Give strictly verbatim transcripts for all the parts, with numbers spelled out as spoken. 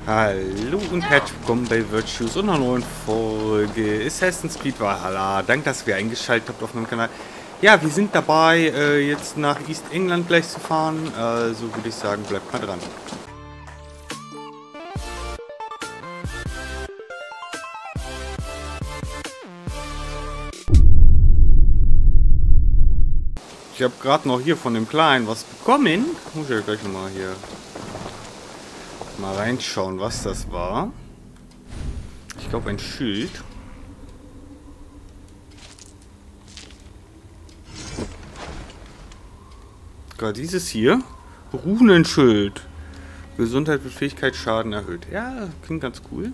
Hallo und herzlich willkommen bei Virtues und einer neuen Folge Assassin's Creed Valhalla. Danke, dass ihr eingeschaltet habt auf meinem Kanal. Ja, wir sind dabei, äh, jetzt nach East England gleich zu fahren. Äh, so würde ich sagen, bleibt mal dran. Ich habe gerade noch hier von dem Kleinen was bekommen. Muss ich ja gleich nochmal hier mal reinschauen, was das war. Ich glaube, ein Schild. Gerade dieses hier. Runenschild. Gesundheit mit Fähigkeit Schaden erhöht. Ja, klingt ganz cool.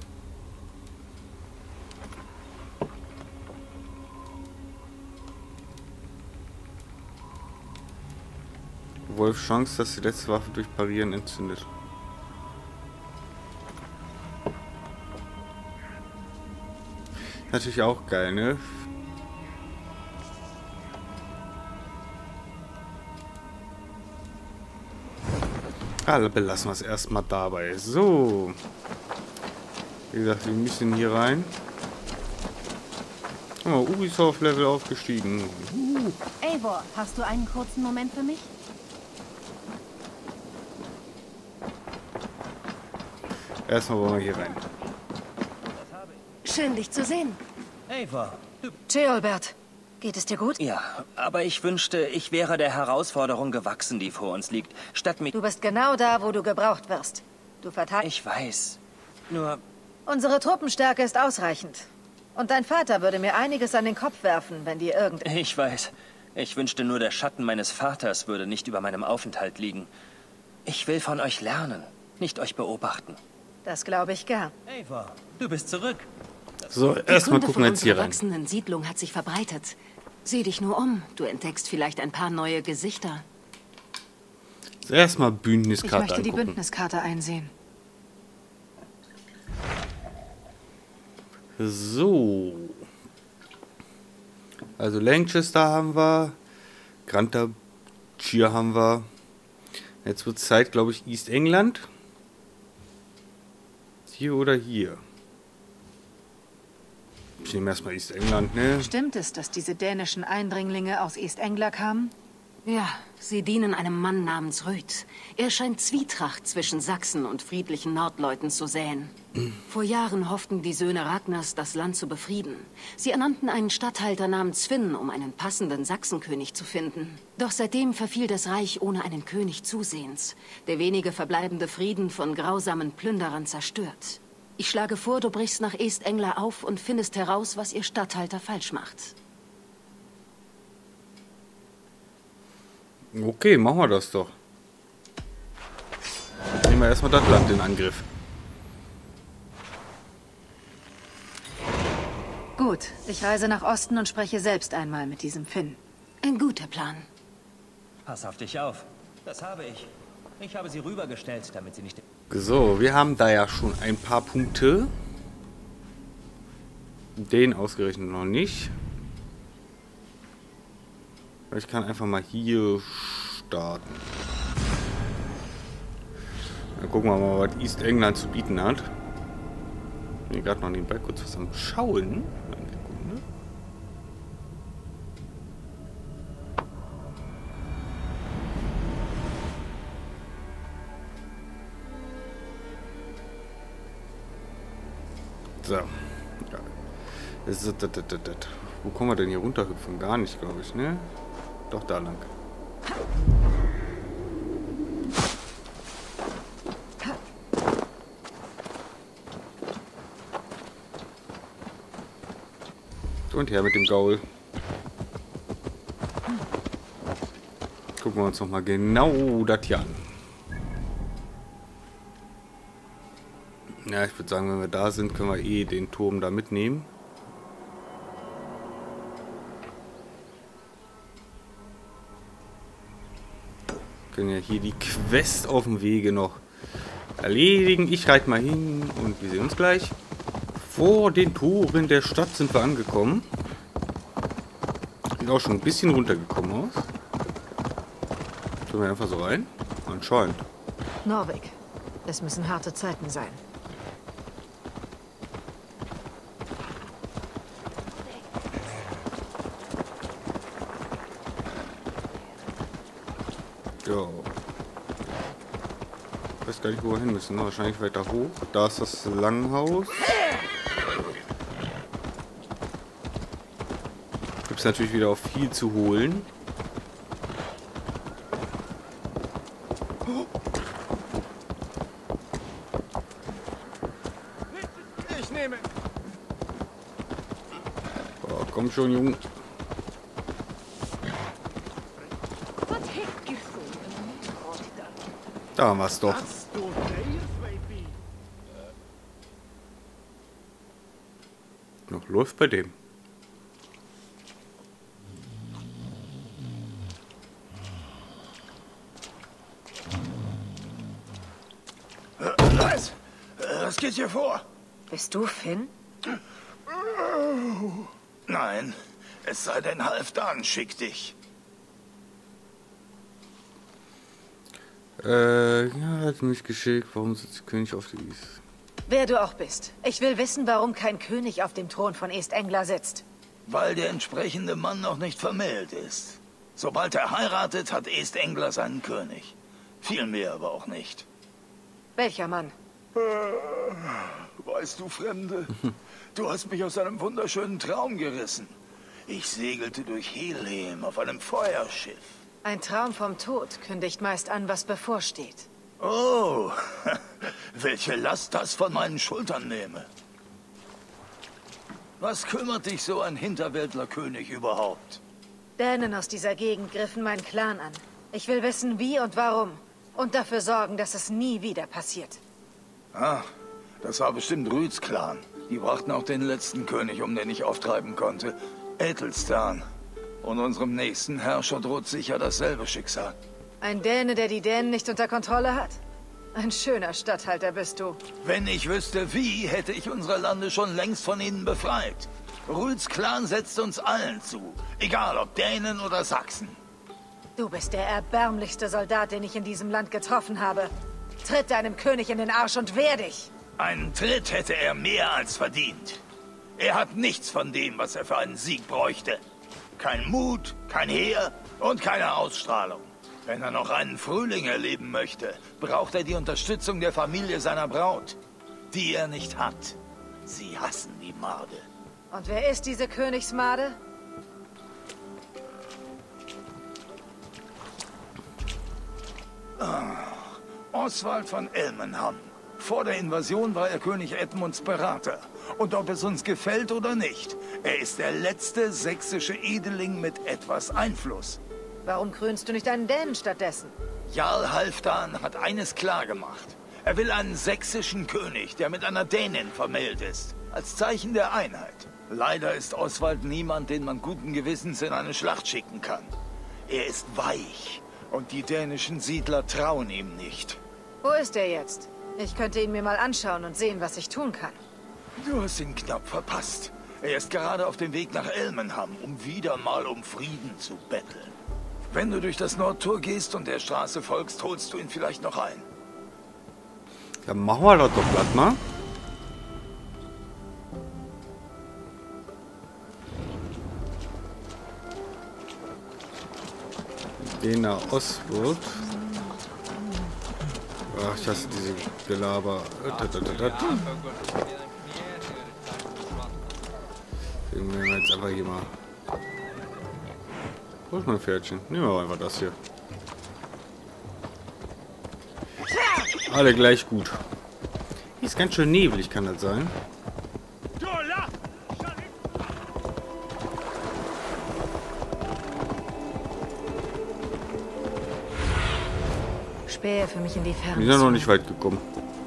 Wolf Chance, dass die letzte Waffe durch Parieren entzündet. Natürlich auch geil, ne? Also belassen wir es erstmal dabei. So. Wie gesagt, wir müssen hier rein. Oh, Ubisoft-Level aufgestiegen. Uh. Eivor, hast du einen kurzen Moment für mich? Erstmal wollen wir hier rein. Schön, dich zu sehen. Eivor, du... Ceolbert, geht es dir gut? Ja, aber ich wünschte, ich wäre der Herausforderung gewachsen, die vor uns liegt. Statt mit... Du bist genau da, wo du gebraucht wirst. Du verteidigst... Ich weiß. Nur... Unsere Truppenstärke ist ausreichend. Und dein Vater würde mir einiges an den Kopf werfen, wenn dir irgend... Ich weiß. Ich wünschte nur, der Schatten meines Vaters würde nicht über meinem Aufenthalt liegen. Ich will von euch lernen, nicht euch beobachten. Das glaube ich gern. Eivor, du bist zurück. So, erstmal gucken wir jetzt hier rein. Die wachsenden Siedlung hat sich verbreitet. Sieh dich nur um. Du entdeckst vielleicht ein paar neue Gesichter. Erstmal Ich Bündniskarte möchte die angucken. Bündniskarte einsehen. So. Also Lancaster haben wir. Grantabchir haben wir. Jetzt wird es Zeit, glaube ich, East England. Hier oder hier? Ich nehme erstmal East England, ne? Stimmt es, dass diese dänischen Eindringlinge aus East Anglia kamen? Ja, sie dienen einem Mann namens Rüd. Er scheint Zwietracht zwischen Sachsen und friedlichen Nordleuten zu säen. Vor Jahren hofften die Söhne Ragnars, das Land zu befrieden. Sie ernannten einen Statthalter namens Finn, um einen passenden Sachsenkönig zu finden. Doch seitdem verfiel das Reich ohne einen König zusehends. Der wenige verbleibende Frieden von grausamen Plünderern zerstört. Ich schlage vor, du brichst nach East Anglia auf und findest heraus, was ihr Statthalter falsch macht. Okay, machen wir das doch. Nehmen wir erstmal das Land in Angriff. Gut, ich reise nach Osten und spreche selbst einmal mit diesem Finn. Ein guter Plan. Pass auf dich auf. Das habe ich. Ich habe sie rübergestellt, damit sie nicht... So, wir haben da ja schon ein paar Punkte. Den ausgerechnet noch nicht. Ich kann einfach mal hier starten. Dann gucken wir mal, was East England zu bieten hat. Ich bin gerade noch nebenbei kurz was am Schauen. Eine Sekunde. So. Ja. Das ist, das, das, das, das. Wo kommen wir denn hier runterhüpfen? Gar nicht, glaube ich, ne? Doch, da lang. Und her mit dem Gaul. Gucken wir uns noch mal genau das hier an. Ja, ich würde sagen, wenn wir da sind, können wir eh den Turm da mitnehmen. Können ja hier die Quest auf dem Wege noch erledigen. Ich reite mal hin und wir sehen uns gleich. Vor den Toren der Stadt sind wir angekommen. Sieht auch schon ein bisschen runtergekommen aus. Können wir einfach so rein? Anscheinend. Norvik, es müssen harte Zeiten sein. Ja. Ich weiß gar nicht, wo wir hin müssen. Wahrscheinlich weiter hoch. Da ist das Langhaus. Gibt es natürlich wieder auch viel zu holen. Ich nehme. Oh, komm schon, Junge. Da haben wir es doch. Noch läuft bei dem. Was? Was geht hier vor? Bist du Finn? Nein, es sei denn, Halfdan schickt dich. Äh, ja, hat mich geschickt. Warum sitzt der König auf der Wiese? Wer du auch bist. Ich will wissen, warum kein König auf dem Thron von East Anglia sitzt. Weil der entsprechende Mann noch nicht vermählt ist. Sobald er heiratet, hat East Anglia seinen König. Viel mehr aber auch nicht. Welcher Mann? Weißt du, Fremde, du hast mich aus einem wunderschönen Traum gerissen. Ich segelte durch Helheim auf einem Feuerschiff. Ein Traum vom Tod kündigt meist an, was bevorsteht. Oh, welche Last das von meinen Schultern nehme. Was kümmert dich so ein Hinterwäldlerkönig überhaupt? Dänen aus dieser Gegend griffen meinen Clan an. Ich will wissen, wie und warum. Und dafür sorgen, dass es nie wieder passiert. Ah, das war bestimmt Rüds Clan. Die brachten auch den letzten König um, den ich auftreiben konnte. Äthelstan. Und unserem nächsten Herrscher droht sicher dasselbe Schicksal. Ein Däne, der die Dänen nicht unter Kontrolle hat? Ein schöner Statthalter bist du. Wenn ich wüsste wie, hätte ich unsere Lande schon längst von ihnen befreit. Rüds Clan setzt uns allen zu. Egal ob Dänen oder Sachsen. Du bist der erbärmlichste Soldat, den ich in diesem Land getroffen habe. Tritt deinem König in den Arsch und wehr dich. Einen Tritt hätte er mehr als verdient. Er hat nichts von dem, was er für einen Sieg bräuchte. Kein Mut, kein Heer und keine Ausstrahlung. Wenn er noch einen Frühling erleben möchte, braucht er die Unterstützung der Familie seiner Braut, die er nicht hat. Sie hassen die Marde. Und wer ist diese Königsmade? Oswald von Elmenham. Vor der Invasion war er König Edmunds Berater. Und ob es uns gefällt oder nicht, er ist der letzte sächsische Edeling mit etwas Einfluss. Warum krönst du nicht einen Dänen stattdessen? Jarl Halfdan hat eines klar gemacht. Er will einen sächsischen König, der mit einer Dänin vermählt ist. Als Zeichen der Einheit. Leider ist Oswald niemand, den man guten Gewissens in eine Schlacht schicken kann. Er ist weich. Und die dänischen Siedler trauen ihm nicht. Wo ist er jetzt? Ich könnte ihn mir mal anschauen und sehen, was ich tun kann. Du hast ihn knapp verpasst. Er ist gerade auf dem Weg nach Elmenham, um wieder mal um Frieden zu betteln. Wenn du durch das Nordtor gehst und der Straße folgst, holst du ihn vielleicht noch ein. Dann machen wir das doch glatt mal. Dena Oswald. Ach, ich hasse diese Gelaber. Nehmen wir jetzt einfach hier mal. Wo ist mein Pferdchen? Nehmen wir einfach das hier. Alle gleich gut. Hier ist ganz schön neblig, kann das sein? Spähe für mich in die Ferne. Wir sind noch nicht weit gekommen.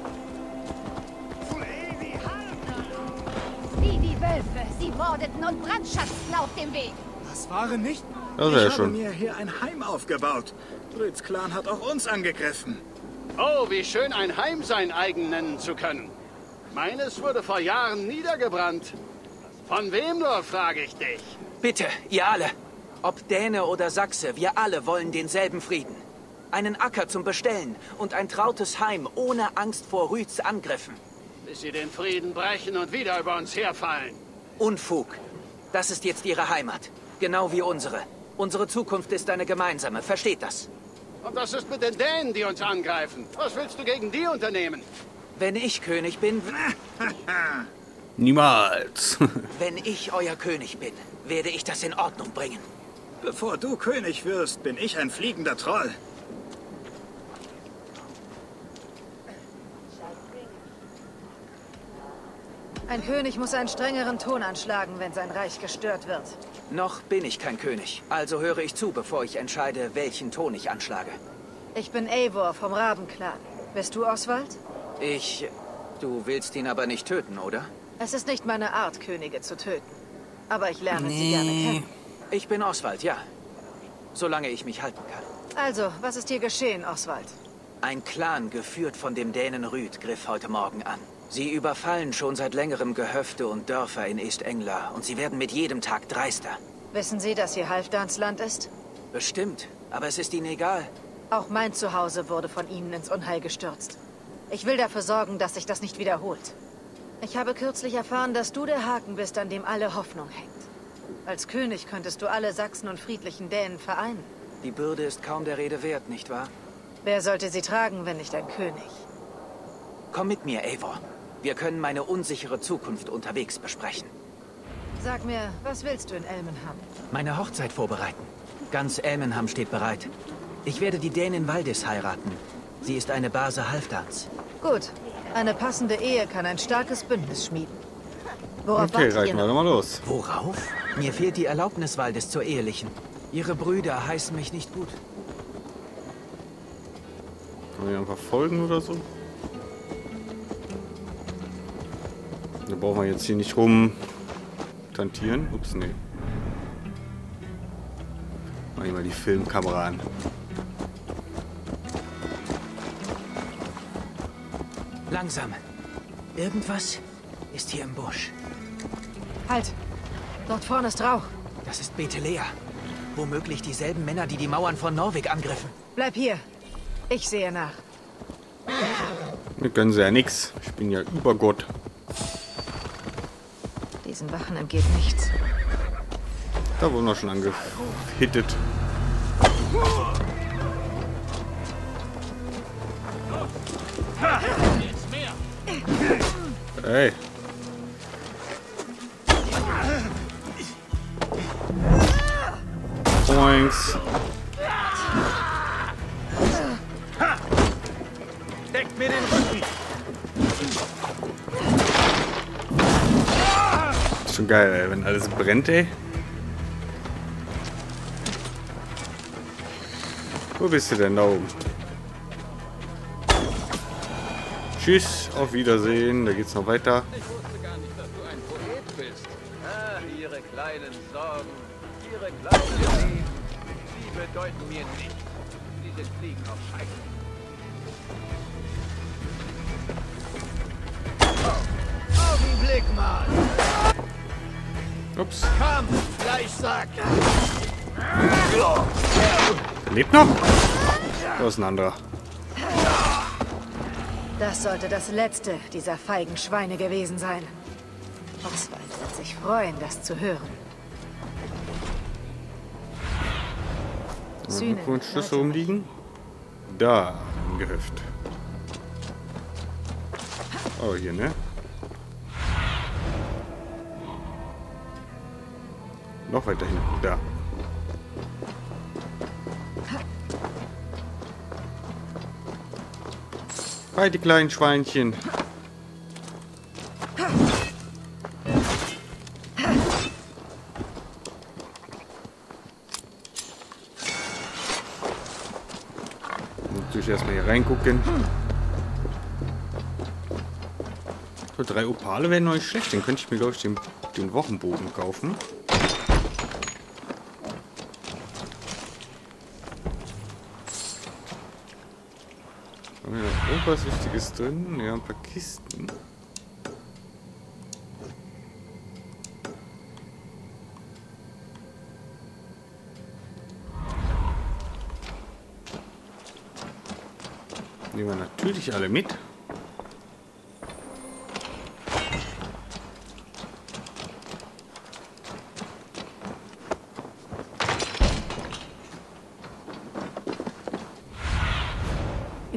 Wie die Wölfe. Sie mordeten und brandschatzten auf dem Weg. Das waren nicht... Das ist ich ja habe schon. mir hier ein Heim aufgebaut. Rüds Clan hat auch uns angegriffen. Oh, wie schön ein Heim sein eigen nennen zu können. Meines wurde vor Jahren niedergebrannt. Von wem nur, frage ich dich. Bitte, ihr alle. Ob Däne oder Sachse, wir alle wollen denselben Frieden. Einen Acker zum Bestellen und ein trautes Heim ohne Angst vor Rüds Angriffen. Bis sie den Frieden brechen und wieder über uns herfallen. Unfug. Das ist jetzt ihre Heimat. Genau wie unsere. Unsere Zukunft ist eine gemeinsame. Versteht das? Und das ist mit den Dänen, die uns angreifen. Was willst du gegen die unternehmen? Wenn ich König bin, Niemals. wenn ich euer König bin, werde ich das in Ordnung bringen. Bevor du König wirst, bin ich ein fliegender Troll. Ein König muss einen strengeren Ton anschlagen, wenn sein Reich gestört wird. Noch bin ich kein König, also höre ich zu, bevor ich entscheide, welchen Ton ich anschlage. Ich bin Eivor vom Rabenclan. Bist du Oswald? Ich... Du willst ihn aber nicht töten, oder? Es ist nicht meine Art, Könige zu töten. Aber ich lerne sie gerne kennen. Ich bin Oswald, ja. Solange ich mich halten kann. Also, was ist hier geschehen, Oswald? Ein Clan, geführt von dem Dänen Rüd, griff heute Morgen an. Sie überfallen schon seit längerem Gehöfte und Dörfer in East Engla und sie werden mit jedem Tag dreister. Wissen Sie, dass hier Halfdans Land ist? Bestimmt, aber es ist ihnen egal. Auch mein Zuhause wurde von ihnen ins Unheil gestürzt. Ich will dafür sorgen, dass sich das nicht wiederholt. Ich habe kürzlich erfahren, dass du der Haken bist, an dem alle Hoffnung hängt. Als König könntest du alle Sachsen und friedlichen Dänen vereinen. Die Bürde ist kaum der Rede wert, nicht wahr? Wer sollte sie tragen, wenn nicht ein König? Komm mit mir, Eivor. Wir können meine unsichere Zukunft unterwegs besprechen. Sag mir, was willst du in Elmenham? Meine Hochzeit vorbereiten. Ganz Elmenham steht bereit. Ich werde die Dänin Valdis heiraten. Sie ist eine Base Halfdans. Gut. Eine passende Ehe kann ein starkes Bündnis schmieden. Worauf Okay, reiten wir doch mal los. Worauf? Mir fehlt die Erlaubnis Valdis zur ehelichen. Ihre Brüder heißen mich nicht gut. Können wir einfach folgen oder so? Da brauchen wir jetzt hier nicht rum tantieren. Ups, nee. Mach ich mal die Filmkamera an. Langsam. Irgendwas ist hier im Busch. Halt! Dort vorne ist Rauch. Das ist Betelea. Womöglich dieselben Männer, die die Mauern von Norwig angriffen. Bleib hier. Ich sehe nach. Mir können sie ja nix. Ich bin ja Übergott. Diesen Wachen entgeht nichts. Da wurden wir schon angehittet. Hey. Points. Deckt mir den Rücken. Ist schon geil, ey, wenn alles brennt, ey. Wo bist du denn da oben? Tschüss, auf Wiedersehen. Da geht's noch weiter. Ich wusste gar nicht, dass du ein Poet bist. Ah, ihre kleinen Sorgen, ihre kleinen Leben, sie bedeuten mir nichts. Sie sind Fliegen auf Scheiße. Augenblick mal. Ups. Komm, Fleischsack. Der lebt noch? Da ist ein anderer. Das sollte das letzte dieser feigen Schweine gewesen sein. Oswald wird sich freuen, das zu hören. Sühne, wo ein Schlüssel rumliegen? Da, im Gehöft. Oh, hier, ne? Noch weiter hinten, da. Hi, die kleinen Schweinchen. Natürlich erstmal hier reingucken. So, drei Opale wären noch nicht schlecht. Den könnte ich mir, glaube ich, den, den Wochenbogen kaufen. Haben wir noch irgendwas Wichtiges drin? Ja, ein paar Kisten. Nehmen wir natürlich alle mit.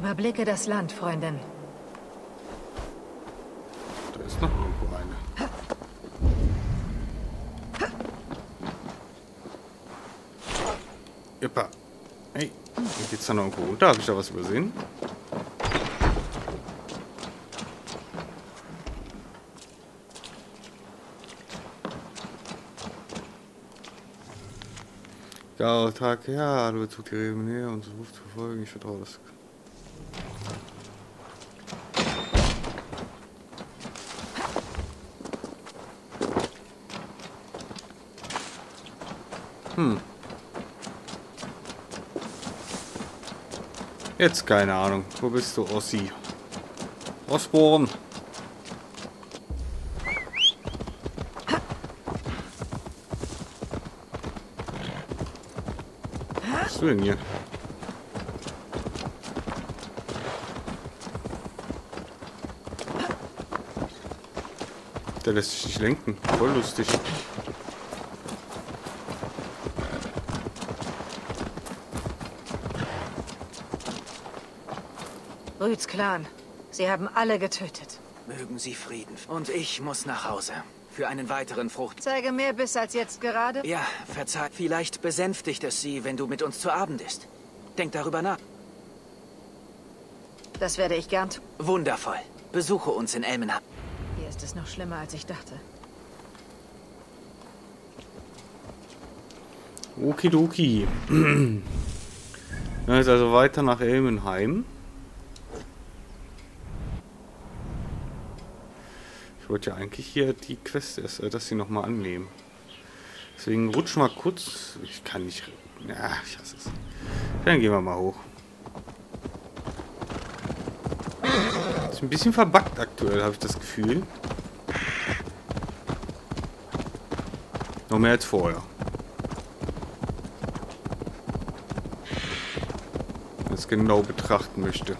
Überblicke das Land, Freundin. Da ist noch irgendwo eine. Jeppa. Hey, hier geht's da noch irgendwo runter? Habe ich da was übersehen? Ja, Tag, ja, du zog die Reben näher und so ruft zu verfolgen. Ich vertraue das. Hm. Jetzt keine Ahnung. Wo bist du, Ossi? Osborn. Was bist du denn hier? Der lässt sich nicht lenken. Voll lustig. Rüds Clan. Sie haben alle getötet. Mögen Sie Frieden. Und ich muss nach Hause. Für einen weiteren Frucht. Zeige mehr Biss als jetzt gerade. Ja, verzeih. Vielleicht besänftigt es Sie, wenn du mit uns zu Abend isst. Denk darüber nach. Das werde ich gern tun. Wundervoll. Besuche uns in Elmenham. Hier ist es noch schlimmer, als ich dachte. Okidoki. Dann ist also weiter nach Elmenheim. Ich wollte ja eigentlich hier die Quest erst, äh, dass sie nochmal annehmen. Deswegen rutsch mal kurz. Ich kann nicht. Ja, ich hasse es. Dann gehen wir mal hoch. Ist ein bisschen verbuggt aktuell, habe ich das Gefühl. Noch mehr als vorher. Wenn ich es genau betrachten möchte.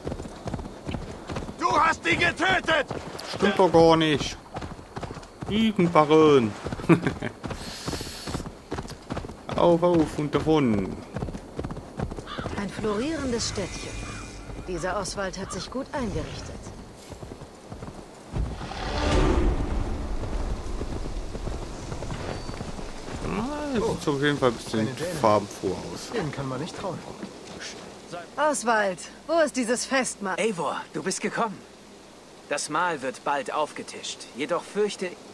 Du hast ihn getötet! Stimmt doch gar nicht. Lügenbaron. Auf, auf und davon. Ein florierendes Städtchen. Dieser Oswald hat sich gut eingerichtet. Das sieht auf jeden Fall ein bisschen farbenfroh aus. Den kann man nicht trauen. Oswald, wo ist dieses Festmahl? Eivor, du bist gekommen. Das Mahl wird bald aufgetischt. Jedoch fürchte ich...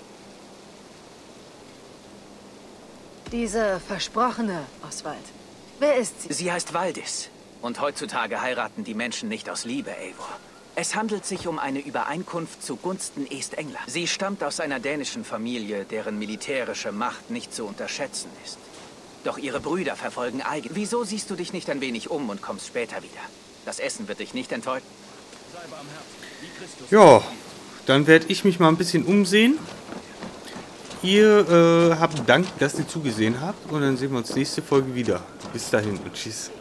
Diese versprochene Oswald. Wer ist sie? Sie heißt Valdis. Und heutzutage heiraten die Menschen nicht aus Liebe, Eivor. Es handelt sich um eine Übereinkunft zugunsten East-England. Sie stammt aus einer dänischen Familie, deren militärische Macht nicht zu unterschätzen ist. Doch ihre Brüder verfolgen eigen... Wieso siehst du dich nicht ein wenig um und kommst später wieder? Das Essen wird dich nicht enttäuschen. Ja, dann werde ich mich mal ein bisschen umsehen. Ihr äh, habt Dank, dass ihr zugesehen habt. Und dann sehen wir uns nächste Folge wieder. Bis dahin und tschüss.